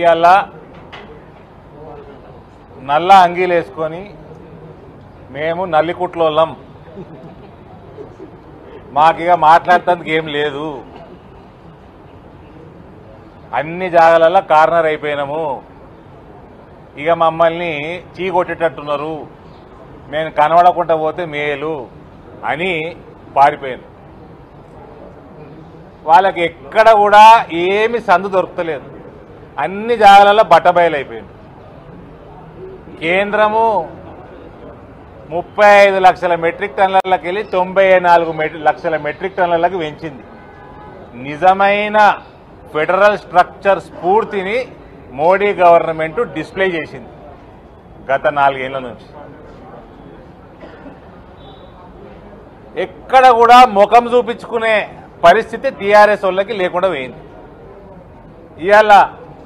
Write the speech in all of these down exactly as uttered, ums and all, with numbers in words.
ఇవాళ నల్ల అంగీలు వేసుకొని మేము నల్లికుట్లోళ్ళం, మాకిక మాట్లాడటానికి ఏం లేదు, అన్ని జాగాలలో కార్నర్ అయిపోయినాము, ఇక మమ్మల్ని చీ కొట్టేటట్టున్నారు, మేము కనబడకుండా పోతే మేలు అని పారిపోయింది. వాళ్ళకి ఎక్కడ కూడా ఏమి సందు దొరుకుతలేదు, అన్ని జాగాలలో బట్టబయలైపోయింది. కేంద్రము ముప్పై ఐదు లక్షల మెట్రిక్ టన్నులకి వెళ్ళి తొంభై నాలుగు లక్షల మెట్రిక్ టన్నులకు పెంచింది. నిజమైన ఫెడరల్ స్ట్రక్చర్ స్ఫూర్తిని మోడీ గవర్నమెంట్ డిస్ప్లే చేసింది గత నాలుగేళ్ల నుంచి. ఎక్కడ కూడా ముఖం చూపించుకునే పరిస్థితి టీఆర్ఎస్ వాళ్ళకి లేకుండా పోయింది. ఇవాళ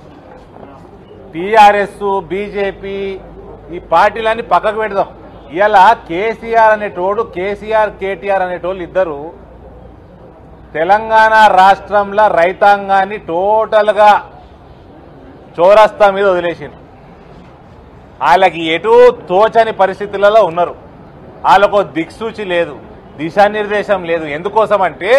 టీఆర్ఎస్ బీజేపీ ఈ పార్టీలన్నీ పక్కకు పెడదాం. ఇవాళ కేసీఆర్ అనేటోడు కేసీఆర్ కేటీఆర్ అనేటోళ్ళు ఇద్దరు తెలంగాణ రాష్ట్రంలో రైతాంగాన్ని టోటల్గా చౌరస్తా మీద వదిలేసింది. వాళ్ళకి ఎటు తోచని పరిస్థితులలో ఉన్నారు. వాళ్ళకు దిక్సూచి లేదు, దిశానిర్దేశం లేదు. ఎందుకోసం అంటే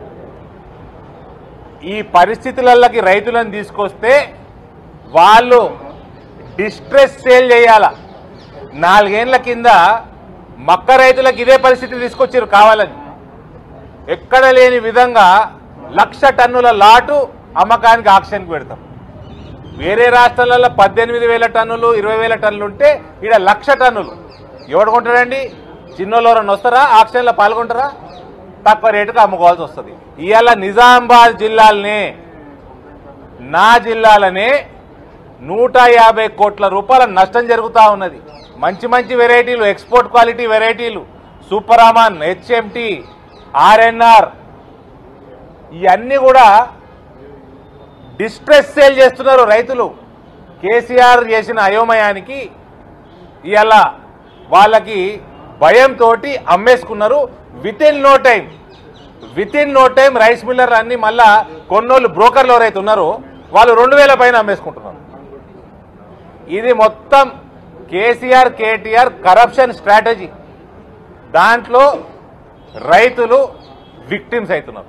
ఈ పరిస్థితులకి రైతులను తీసుకొస్తే వాళ్ళు డిస్ట్రెస్ సేల్ చేయాల. నాలుగేళ్ల కింద మక్క రైతులకు ఇదే పరిస్థితి తీసుకొచ్చారు కావాలని. ఎక్కడ లేని విధంగా లక్ష టన్నుల లాటు అమ్మకానికి ఆక్షన్కి పెడతాం. వేరే రాష్ట్రాలలో పద్దెనిమిది వేల టన్నులు ఇరవై వేల టన్నులు ఉంటే ఇక్కడ లక్ష టన్నులు ఎవడు కొంటాడండి? చిన్నోళ్ళెవరన్నా వస్తారా? ఆక్షన్లో పాల్గొంటారా? తక్కువ రేటుకు అమ్ముకోవాల్సి వస్తుంది. ఇవాళ నిజామాబాద్ జిల్లాలనే నా జిల్లాలనే నూట యాభై కోట్ల రూపాయల నష్టం జరుగుతూ ఉన్నది. మంచి మంచి వెరైటీలు, ఎక్స్పోర్ట్ క్వాలిటీ వెరైటీలు, సూపర్ అమాన్, హెచ్ఎంటీ, ఆర్ఎన్ఆర్ ఇవన్నీ కూడా డిస్ట్రెస్ సేల్ చేస్తున్నారు రైతులు. కేసీఆర్ చేసిన అయోమయానికి ఇవాళ వాళ్ళకి భయంతో అమ్మేసుకున్నారు. Within no time within no time rice miller అన్ని మళ్ళా కొన్నోళ్ళు బ్రోకర్లు ఎవరైతే ఉన్నారో వాళ్ళు రెండు వేల పైన అమ్మేసుకుంటున్నారు. ఇది మొత్తం కేసీఆర్ కేటీఆర్ కరప్షన్ స్ట్రాటజీ. దాంట్లో రైతులు విక్టిమ్స్ అవుతున్నారు.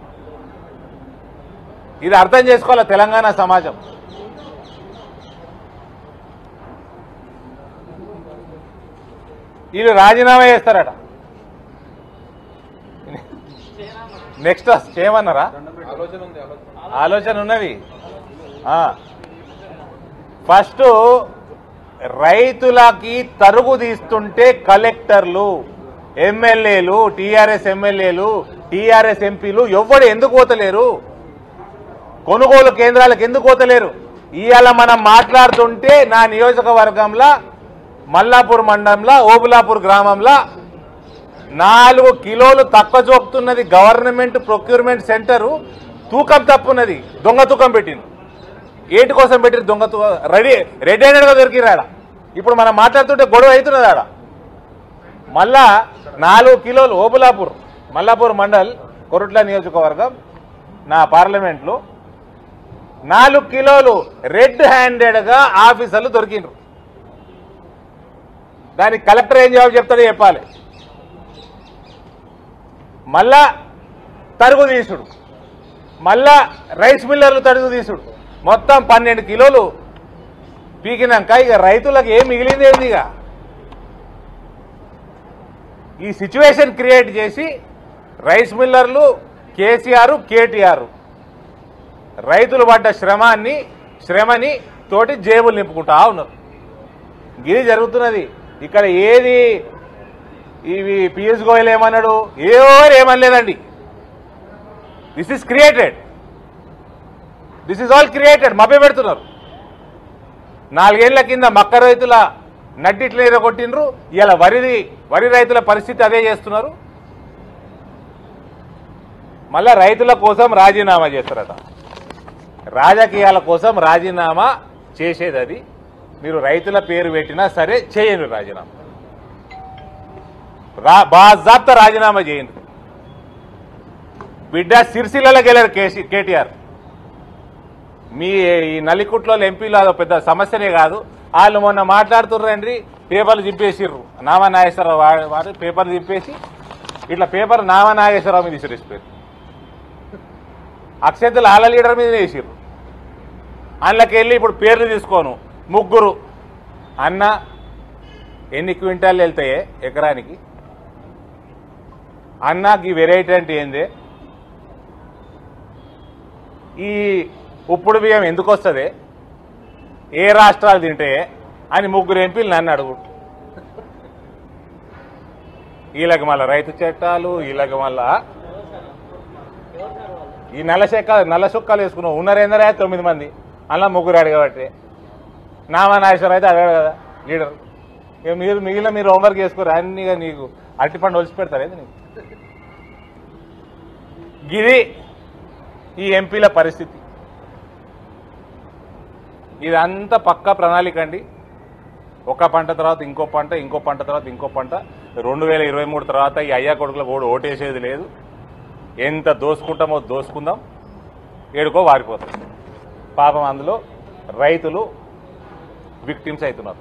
ఇది అర్థం చేసుకోవాలి తెలంగాణ సమాజం. వీళ్ళు రాజీనామా చేస్తారట. నెక్స్ట్ చేయమన్నారా? ఆలోచన ఉన్నవి. ఫస్ట్ రైతులకి తరుగు తీస్తుంటే కలెక్టర్లు, ఎమ్మెల్యేలు, టీఆర్ఎస్ ఎమ్మెల్యేలు, టీఆర్ఎస్ ఎంపీలు ఎవ్వడు ఎందుకు పోతలేరు? కొనుగోలు కేంద్రాలకు ఎందుకు పోతలేరు? ఇవాళ మనం మాట్లాడుతుంటే నా నియోజకవర్గంలో మల్లాపూర్ మండలంలో ఓబులాపూర్ గ్రామంలో నాలుగు కిలోలు తక్కువ చూపుతున్నది గవర్నమెంట్ ప్రొక్యూర్మెంట్ సెంటరు. తూకం తప్పున్నది, దొంగ తూకం పెట్టింది. ఏంటి కోసం పెట్టిరు దొంగ తూకం? రెడీ రెడీ అయినట్టుగా దొరికిరాడ. ఇప్పుడు మనం మాట్లాడుతుంటే గొడవ అవుతున్నది ఆడ. మళ్ళా నాలుగు కిలోలు ఓబులాపూర్ మల్లాపూర్ మండల్ కొరుట్ల నియోజకవర్గం నా పార్లమెంట్లో నాలుగు కిలోలు రెడ్ హ్యాండెడ్గా ఆఫీసర్లు దొరికిండ్రు. దానికి కలెక్టర్ ఏం జవాబు చెప్తాడో చెప్పాలి. మళ్ళా తరుగు తీసుడు, మళ్ళా రైస్ మిల్లర్లు తరుగు తీసుడు, మొత్తం పన్నెండు కిలోలు పీకినాక ఇక రైతులకు ఏం మిగిలింది ఏంది? ఇక ఈ సిచ్యువేషన్ క్రియేట్ చేసి రైస్ మిల్లర్లు, కేసీఆర్, కేటీఆర్ రైతులు పడ్డ శ్రమాన్ని శ్రమని తోటి జేబులు నింపుకుంటా ఉన్నారు. ఇది జరుగుతున్నది ఇక్కడ. ఏది ఇవి పీయూష్ గోయల్ ఏమన్నాడు? ఎవరు ఏమనలేదండి. This is created, this is all created. మభ్య పెడుతున్నారు. నాలుగేళ్ల కింద మక్క రైతుల నడ్డిట్లు ఎరగొట్టినరు. ఇలా వరిది వరి రైతుల పరిస్థితి అదే చేస్తున్నారు. మళ్ళా రైతుల కోసం రాజీనామా చేస్తారట. రాజకీయాల కోసం రాజీనామా చేసేది అది. మీరు రైతుల పేరు పెట్టినా సరే చేయండి రాజీనామా. రా బాజాబ్తా రాజీనామా చేయండి. బిడ్డ సిరిసిల్లకు వెళ్ళారు కేసీ కేటీఆర్. మీ ఈ నలికుట్లో ఎంపీలు అదో పెద్ద సమస్యనే కాదు. వాళ్ళు మొన్న మాట్లాడుతుర్రండి, పేపర్లు చింపేసిర్రు. నామా నాగేశ్వరరావు వాడు వాడు పేపర్లు చింపేసి ఇట్లా పేపర్ నామా నాగేశ్వరరావు మీద విసిరేసిపోయారు. అక్షంతలు ఆళ్ళ లీడర్ మీద వేసిర్రు. అందులోకి వెళ్ళి ఇప్పుడు పేర్లు తీసుకోను ముగ్గురు అన్న ఎన్ని క్వింటాలు వెళ్తాయే ఎకరానికి, అన్నకి వెరైటీ అంటే ఏందే, ఈ ఉప్పుడు బియ్యం ఎందుకు వస్తుంది, ఏ రాష్ట్రాలు తింటే అని ముగ్గురు ఎంపీలు నన్ను అడుగు. వీళ్ళకి మళ్ళా రైతు చట్టాలు, వీళ్ళకి మళ్ళా ఈ నల్ల చెక్క నల్ల సుక్కలు వేసుకున్నావు ఉన్నారేందరే తొమ్మిది మంది, అలా ముగ్గురు అడగబట్టే. నామా నాగేశ్వరరావు అయితే అడగాడు కదా లీడర్. ఇక మీరు మిగిలిన మీరు హోంవర్క్ చేసుకోరు, అన్నీగా నీకు అరటిపండు ఒలిచి పెడతారేంది నీకు. గిది ఈ ఎంపీల పరిస్థితి. ఇదంతా పక్కా ప్రణాళిక అండి. ఒక పంట తర్వాత ఇంకో పంట, ఇంకో పంట తర్వాత ఇంకో పంట. రెండు వేల ఇరవై మూడు తర్వాత ఈ అయ్యా కొడుకులకు ఓడి ఓటేసేది లేదు. ఎంత దోసుకుంటామో దోసుకుందాం, ఏడుకో వారిపోతాం. పాపం అందులో రైతులు విక్టిమ్స్ అవుతున్నారు.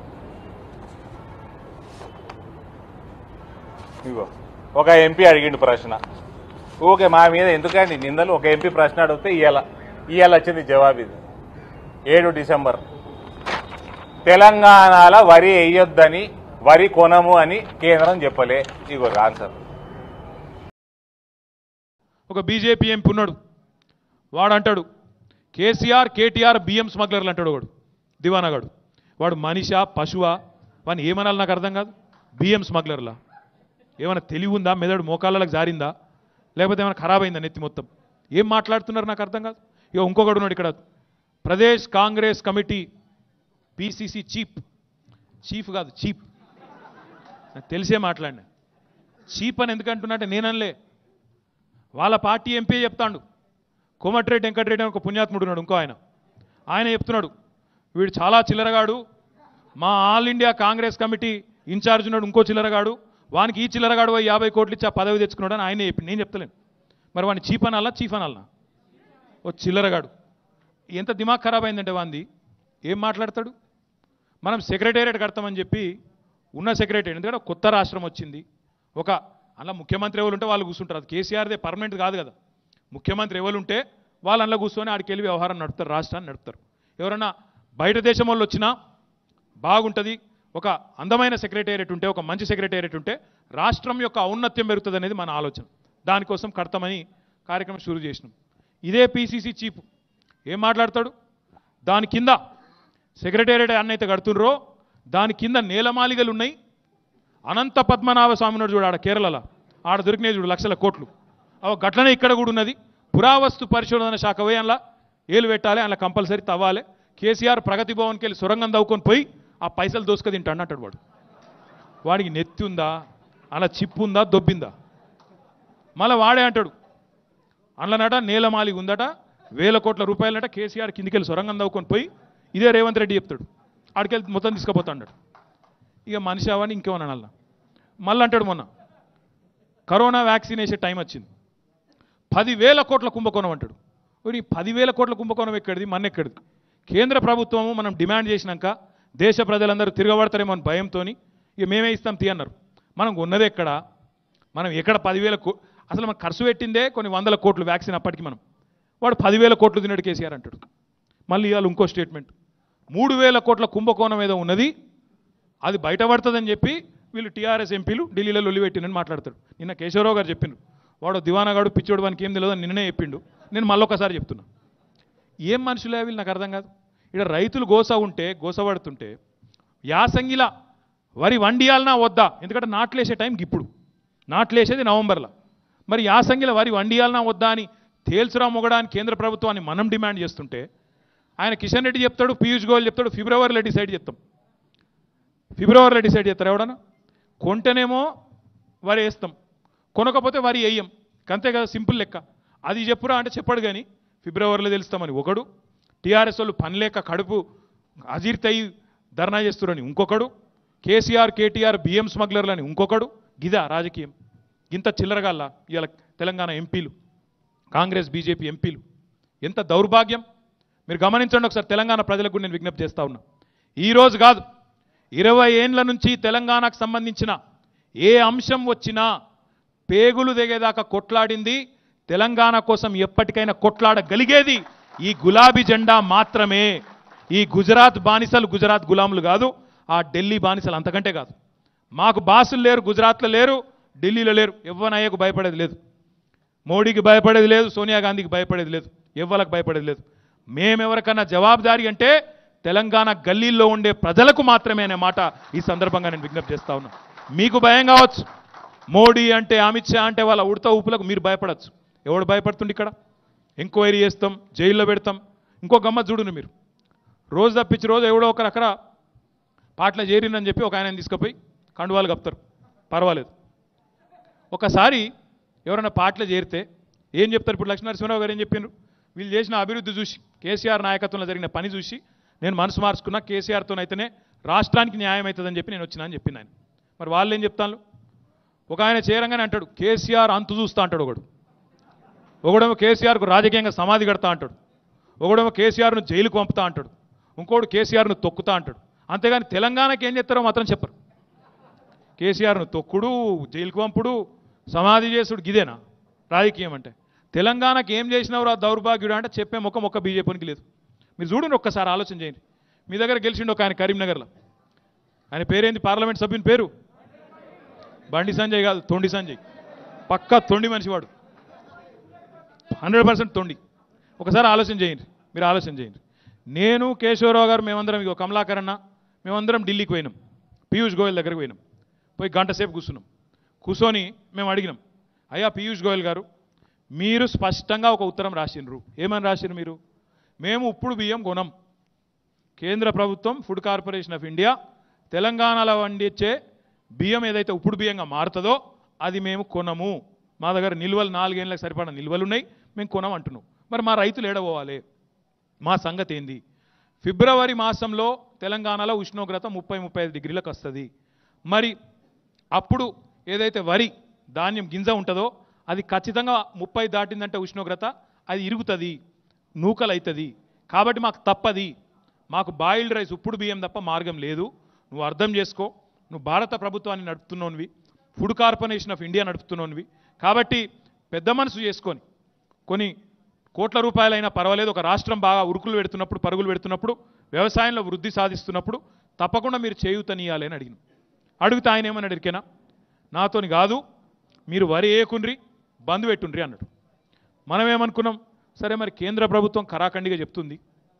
ఇగో ఒక ఎంపీ అడిగిండు ప్రశ్న, ఓకే మా మీద ఎందుకండి నిందలు. ఒక ఎంపీ ప్రశ్న అడిగితే ఇవాళ ఇవాళ వచ్చింది జవాబు. ఇది ఏడు డిసెంబర్ తెలంగాణలో వరి వేయొద్దని, వరి కొనము అని కేంద్రం చెప్పలే. ఇగో ఆన్సర్. ఒక బీజేపీ ఎంపీ ఉన్నాడు, వాడు అంటాడు కేసీఆర్ కేటీఆర్ బియ్యం స్మగ్లర్లు అంటాడు. వాడు దివానాగాడు. వాడు మనిషా పశువా వాడిని ఏమనాలి నాకు అర్థం కాదు. బియ్యం స్మగ్లర్లా ఏమైనా తెలివి ఉందా, మెదడు మోకాళ్ళకి జారిందా, లేకపోతే ఏమైనా ఖరాబ్ అయిందా నెత్తి మొత్తం? ఏం మాట్లాడుతున్నారు నాకు అర్థం కాదు. ఇక ఇంకొకడు ఉన్నాడు ఇక్కడ, Pradesh Congress committee PCC chief, chief కాదు చీఫ్, నాకు తెలిసే మాట్లాడినా. చీఫ్ అని ఎందుకంటున్నట్టే నేనలే, వాళ్ళ పార్టీ ఎంపీ చెప్తాడు. కోమటిరెడ్డి వెంకటరెడ్డి అని ఒక పుణ్యాత్ముడు ఉన్నాడు, ఇంకో ఆయన. ఆయన చెప్తున్నాడు వీడు చాలా చిల్లరగాడు, మా all India Congress committee incharge ఉన్నాడు ఇంకో చిల్లరగాడు, వానికి ఈ చిల్లరగాడు పోయి యాభై కోట్లు ఇచ్చి ఆ పదవి తెచ్చుకున్నాడు అని ఆయన చెప్పి. నేను చెప్తలేను మరి వాడిని చీఫ్ అనాలా చీఫ్ అనాలనా? ఓ చిల్లరగాడు. ఎంత దిమాగ్ ఖరాబ్ అయిందంటే వాంది. ఏం మాట్లాడతాడు? మనం సెక్రటేరియట్ కడతామని చెప్పి ఉన్న సెక్రటేరియట్, ఎందుకంటే కొత్త రాష్ట్రం వచ్చింది, ఒక అలా ముఖ్యమంత్రి ఎవరు ఉంటే వాళ్ళు కూర్చుంటారు. అది కేసీఆర్దే పర్మనెంట్ కాదు కదా. ముఖ్యమంత్రి ఎవరు ఉంటే వాళ్ళు అందులో కూర్చొని ఆడికి వెళ్ళి వ్యవహారం నడుపుతారు, రాష్ట్రాన్ని నడుపుతారు. ఎవరన్నా బయట దేశం వాళ్ళు వచ్చినా బాగుంటుంది, ఒక అందమైన సెక్రటేరియట్ ఉంటే, ఒక మంచి సెక్రటేరియట్ ఉంటే రాష్ట్రం యొక్క ఔన్నత్యం పెరుగుతుంది అనేది మన ఆలోచన. దానికోసం కడతామని కార్యక్రమం షురూ చేసినాం. ఇదే పీసీసీ చీఫ్ ఏం మాట్లాడతాడు? దాని కింద సెక్రటేరియట్ అన్నైతే కడుతుండ్రో దాని కింద నేలమాలిగలు ఉన్నాయి. అనంత పద్మనాభ స్వామి ఉన్నాడు చూడు ఆడ కేరళలో, ఆడ దొరికినాయి చూడు లక్షల కోట్లు. అవ గట్లనే ఇక్కడ కూడా ఉన్నది. పురావస్తు పరిశోధన శాఖ పోయి అందులో ఏలు పెట్టాలి, అందులో కంపల్సరీ తవ్వాలి. కేసీఆర్ ప్రగతి భవన్కి వెళ్ళి సొరంగం దవ్వుకొని పోయి ఆ పైసలు దోసుక తింటాడు అంటాడు వాడు. వాడికి నెత్తి ఉందా, అలా చిప్పు ఉందా, దొబ్బిందా? మళ్ళీ వాడే అంటాడు అందులోనట నేలమాలిగి ఉందట, వేల కోట్ల రూపాయలట, కేసీఆర్ కిందికెళ్ళి సొరంగం దవ్వుకొని పోయి ఇదే రేవంత్ రెడ్డి చెప్తాడు, ఆడికెళ్ళి మొత్తం తీసుకుపోతా అన్నాడు. ఇక మనిషి అవని ఇంకేమన్నా అలా మళ్ళీ అంటాడు, మొన్న కరోనా వ్యాక్సిన్ వేసే టైం వచ్చింది, పదివేల కోట్ల కుంభకోణం అంటాడు. ఈ పదివేల కోట్ల కుంభకోణం ఎక్కడిది, మన ఎక్కడిది? కేంద్ర ప్రభుత్వము మనం డిమాండ్ చేసినాక దేశ ప్రజలందరూ తిరగబడతారేమో అని భయంతో ఇక మేమే ఇస్తాం తీ అన్నారు. మనం ఉన్నది ఎక్కడ, మనం ఎక్కడ పదివేల కో అసలు మనం ఖర్చు పెట్టిందే కొన్ని వందల కోట్లు వ్యాక్సిన్ అప్పటికి. మనం వాడు పదివేల కోట్లు తిన్నాడు కేసీఆర్ అంటాడు. మళ్ళీ ఇవాళ ఇంకో స్టేట్మెంట్, మూడు వేల కోట్ల కుంభకోణం ఏదో ఉన్నది అది బయటపడుతుందని చెప్పి వీళ్ళు టీఆర్ఎస్ ఎంపీలు ఢిల్లీలో లొల్లిపెట్టినని మాట్లాడతాడు. నిన్న కేశవరావు గారు చెప్పిండు, వాడు దివానాగాడు పిచ్చోడు వానికి ఏం తెలియదు నిన్ననే చెప్పిండు. నేను మళ్ళొకసారి చెప్తున్నా, ఏం మనుషులే వీళ్ళు నాకు అర్థం కాదు. ఇక్కడ రైతులు గోస ఉంటే గోసపడుతుంటే యాసంగిలా వరి వండియాలనా వద్దా? ఎందుకంటే నాట్లేసే టైంకి ఇప్పుడు నాట్లేసేది నవంబర్లో, మరి యాసంగిల వరి వండియాలనా వద్దా అని తేల్చురా మొగడానికి కేంద్ర ప్రభుత్వాన్ని మనం డిమాండ్ చేస్తుంటే ఆయన కిషన్ రెడ్డి చెప్తాడు, పీయూష్ గోయల్ చెప్తాడు ఫిబ్రవరిలో డిసైడ్ చేస్తాం. ఫిబ్రవరిలో డిసైడ్ చేస్తారు ఎవడన్నా? కొంటేనేమో వరి వేస్తాం, కొనకపోతే వరి వేయం, అంతే కదా, సింపుల్ లెక్క. అది చెప్పురా అంటే చెప్పడు కానీ ఫిబ్రవరిలో తెలుస్తామని ఒకడు, టీఆర్ఎస్ వాళ్ళు పని లేక కడుపు అజీర్తయి ధర్నా చేస్తున్నారని ఇంకొకడు, కేసీఆర్ కేటీఆర్ బియ్యం స్మగ్లర్లని ఇంకొకడు. గిదా రాజకీయం? ఇంత చిల్లరగాల్లా ఇవాళ తెలంగాణ ఎంపీలు, కాంగ్రెస్ బీజేపీ ఎంపీలు? ఎంత దౌర్భాగ్యం! మీరు గమనించండి ఒకసారి, తెలంగాణ ప్రజలకు నేను విజ్ఞప్తి చేస్తా ఉన్నా. ఈరోజు కాదు, ఇరవై ఏండ్ల నుంచి తెలంగాణకు సంబంధించిన ఏ అంశం వచ్చినా పేగులు దిగేదాకా కొట్లాడింది, తెలంగాణ కోసం ఎప్పటికైనా కొట్లాడగలిగేది ఈ గులాబీ జెండా మాత్రమే. ఈ గుజరాత్ బానిసలు గుజరాత్ గులాములు కాదు, ఆ ఢిల్లీ బానిసలు అంతకంటే కాదు. మాకు బాసులు లేరు, గుజరాత్లో లేరు, ఢిల్లీలో లేరు. ఎవ్వనయ్యకు భయపడేది లేదు, మోడీకి భయపడేది లేదు, సోనియా గాంధీకి భయపడేది లేదు, ఎవ్వలకు భయపడేది లేదు. మేమెవరికన్నా జవాబుదారీ అంటే తెలంగాణ గల్లీల్లో ఉండే ప్రజలకు మాత్రమే అనే మాట ఈ సందర్భంగా నేను విజ్ఞప్తి చేస్తా ఉన్నా. మీకు భయం కావచ్చు, మోడీ అంటే అమిత్ షా అంటే వాళ్ళ ఉడత ఊపులకు మీరు భయపడచ్చు. ఎవడు భయపడుతుండి? ఇక్కడ ఎంక్వైరీ చేస్తాం, జైల్లో పెడతాం. ఇంకో గమ్మత్ చూడును మీరు, రోజు తప్పించి రోజు ఎవడో ఒకరు అక్కడ పాటలు చేరిందని చెప్పి ఒక ఆయన తీసుకుపోయి కండువాలు కప్తారు, పర్వాలేదు. ఒకసారి ఎవరైనా పాటలు చేరితే ఏం చెప్తారు? ఇప్పుడు లక్ష్మీనరసింహరావు గారు ఏం చెప్పారు? వీళ్ళు చేసిన అభివృద్ధి చూసి, కేసీఆర్ నాయకత్వంలో జరిగిన పని చూసి నేను మనసు మార్చుకున్నా, కేసీఆర్తోనైతేనే రాష్ట్రానికి న్యాయం అవుతుందని చెప్పి నేను వచ్చినా అని చెప్పింది ఆయన. మరి వాళ్ళు ఏం చెప్తాను? ఒక ఆయన చేరంగానే అంటాడు కేసీఆర్ అంతు చూస్తా అంటాడు ఒకడు, ఒకడేమో కేసీఆర్కు రాజకీయంగా సమాధి కడతా అంటాడు, ఒకడేమో కేసీఆర్ను జైలుకు పంపుతా అంటాడు, ఇంకోడు కేసీఆర్ను తొక్కుతా అంటాడు. అంతేగాని తెలంగాణకి ఏం చేస్తారో మాత్రం చెప్పరు. కేసీఆర్ను తొక్కుడు, జైలుకు పంపుడు, సమాధి చేసుడు గిదేనా రాజకీయం అంటే? తెలంగాణకి ఏం చేసినవరు ఆ దౌర్భాగ్యుడు అంటే చెప్పే ముఖం ఒక్క బీజేపీకి లేదు. మీరు చూడండి, ఒక్కసారి ఆలోచన చేయండి. మీ దగ్గర గెలిచిండు ఒక ఆయన కరీంనగర్లో, ఆయన పేరేంది? పార్లమెంట్ సభ్యుని పేరు బండి సంజయ్ కాదు, తొండి సంజయ్. పక్కా తొండి మనిషివాడు, హండ్రెడ్ పర్సెంట్ తొండి. ఒకసారి ఆలోచన చేయండి, మీరు ఆలోచన చేయండి. నేను కేశవరావు గారు మేమందరం, ఇగో కమలాకర్ అన్న, మేమందరం ఢిల్లీకి పోయినాం, పీయూష్ గోయల్ దగ్గరికి పోయినాం. పోయి గంట సేపు కూర్చున్నాం. కూర్చొని మేము అడిగినాం, అయ్యా పీయూష్ గోయల్ గారు, మీరు స్పష్టంగా ఒక ఉత్తరం రాసిండ్రు. ఏమని రాసిండ్రు మీరు? మేము ఉప్పుడు బియ్యం కొనం, కేంద్ర ప్రభుత్వం ఫుడ్ కార్పొరేషన్ ఆఫ్ ఇండియా తెలంగాణలో వండించే బియ్యం ఏదైతే ఉప్పుడు బియ్యంగా మారుతుందో అది మేము కొనము, మా దగ్గర నిల్వలు నాలుగేళ్ళకి సరిపడా నిల్వలు ఉన్నాయి, మేము కొనం అంటున్నాం. మరి మా రైతులు ఏడపోవాలి? మా సంగతి ఏంది? ఫిబ్రవరి మాసంలో తెలంగాణలో ఉష్ణోగ్రత ముప్పై ముప్పై ఐదు డిగ్రీలకు వస్తుంది. మరి అప్పుడు ఏదైతే వరి ధాన్యం గింజ ఉంటుందో అది ఖచ్చితంగా ముప్పై దాటిందంటే ఉష్ణోగ్రత అది ఇరుగుతుంది, నూకలు అవుతుంది. కాబట్టి మాకు తప్పది, మాకు బాయిల్డ్ రైస్ ఉప్పుడు బియ్యం తప్ప మార్గం లేదు. నువ్వు అర్థం చేసుకో, నువ్వు భారత ప్రభుత్వాన్ని నడుపుతున్నోనివి, ఫుడ్ కార్పొరేషన్ ఆఫ్ ఇండియా నడుపుతున్నోనివి. కాబట్టి పెద్ద మనసు చేసుకొని కొన్ని కోట్ల రూపాయలైనా పర్వాలేదు, ఒక రాష్ట్రం బాగా ఉరుకులు పెడుతున్నప్పుడు, పరుగులు పెడుతున్నప్పుడు, వ్యవసాయంలో వృద్ధి సాధిస్తున్నప్పుడు తప్పకుండా మీరు చేయూతనియాలి అని అడిగిన. అడిగితే ఆయన ఏమని అడిగినా, నాతోని కాదు, మీరు వరి వేయకుండ్రి, బంద్ పెట్టుండ్రి అన్నాడు. మనం ఏమనుకున్నాం, సరే మరి కేంద్ర ప్రభుత్వం కరాఖండిగా చెప్తుంది,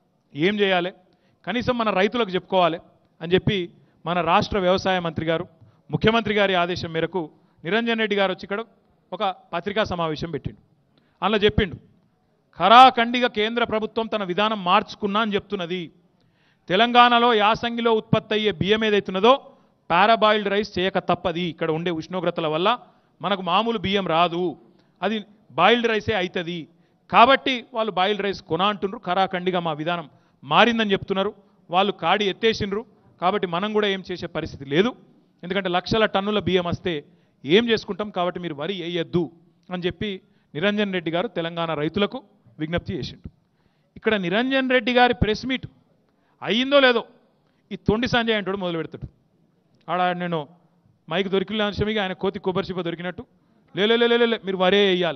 ఏం చేయాలి, కనీసం మన రైతులకు చెప్పుకోవాలి అని చెప్పి మన రాష్ట్ర వ్యవసాయ మంత్రి గారు, ముఖ్యమంత్రి గారి ఆదేశం మేరకు నిరంజన్ రెడ్డి గారు వచ్చి ఇక్కడ ఒక పత్రికా సమావేశం పెట్టిండు. అందులో చెప్పిండు, ఖరాఖండిగా కేంద్ర ప్రభుత్వం తన విధానం మార్చుకున్నా అని చెప్తున్నది. తెలంగాణలో యాసంగిలో ఉత్పత్తి అయ్యే బియ్యం ఏదైతున్నదో పారాబాయిల్డ్ రైస్ చేయక తప్పది. ఇక్కడ ఉండే ఉష్ణోగ్రతల వల్ల మనకు మామూలు బియ్యం రాదు, అది బాయిల్డ్ రైసే అవుతుంది. కాబట్టి వాళ్ళు బాయిల్డ్ రైస్ కొన అంటున్నారు. ఖరాఖండిగా మా విధానం మారిందని చెప్తున్నారు. వాళ్ళు కాడి ఎత్తేసిండ్రు. కాబట్టి మనం కూడా ఏం చేసే పరిస్థితి లేదు, ఎందుకంటే లక్షల టన్నుల బియ్యం వస్తే ఏం చేసుకుంటాం. కాబట్టి మీరు వరి వేయొద్దు అని చెప్పి నిరంజన్ రెడ్డి గారు తెలంగాణ రైతులకు విజ్ఞప్తి చేసిండు. ఇక్కడ నిరంజన్ రెడ్డి గారి ప్రెస్ మీట్ అయ్యిందో లేదో ఈ తొండి సంజయ్ అంటాడు మొదలు పెడతాడు. ఆడ నేను మైక్ దొరికిన అంశమిగా ఆయన కోతి కొబ్బరి చిప్ప దొరికినట్టు లేలే మీరు వరే వేయాలి,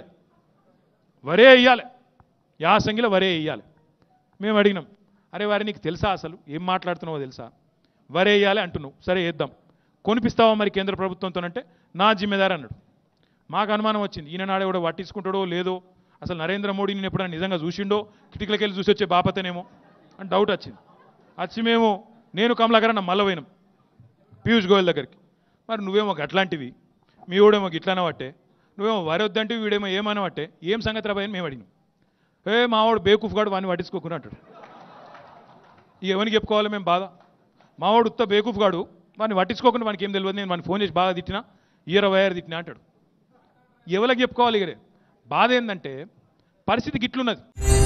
వరే వేయాలి, యాసంగిలో వరే వేయాలి. మేము అడిగినాం, అరే వారి నీకు తెలుసా, అసలు ఏం మాట్లాడుతున్నావో తెలుసా, వరే వేయాలి అంటున్నావు, సరే వేద్దాం, కొనిపిస్తావా మరి కేంద్ర ప్రభుత్వంతోనంటే నా జిమ్మెదారు అన్నాడు. మాకు అనుమానం వచ్చింది, ఈయన నాడే కూడా పట్టించుకుంటాడో లేదో, అసలు నరేంద్ర మోడీ నేను ఎప్పుడైనా నిజంగా చూసిండో, కిటికీలకి వెళ్ళి చూసి వచ్చే బాపతనేమో అని డౌట్ వచ్చింది. వచ్చి మేము నేను కమలాకర్ అన్న మళ్ళీ పోయినాం పీయూష్ గోయల్ దగ్గరికి. మరి నువ్వేమో అట్లాంటివి, మీ ఊడేమో గిట్లనవట్టే, నువ్వేమో వరి వద్దంటివి, వీడేమో ఏమనవట్టే, ఏం సంగతి రాబోయని మేము అడిగినాం. ఏ మావాడు బేకూఫ్ గాడు వాడిని పట్టించుకోకుండా అంటాడు. ఇక ఎవరికి చెప్పుకోవాలి మేము బాధ? మావాడు ఉత్త బేకూఫ్ గాడు వాడిని పట్టించుకోకుండా వానికి ఏం తెలియదు, నేను వాడిని ఫోన్ చేసి బాగా తిట్టినా, ఇరవై ఆరు తిట్టినా అంటాడు. ఎవరికి చెప్పుకోవాలి? ఇగరే బాధ ఏంటంటే పరిస్థితి గిట్లున్నది.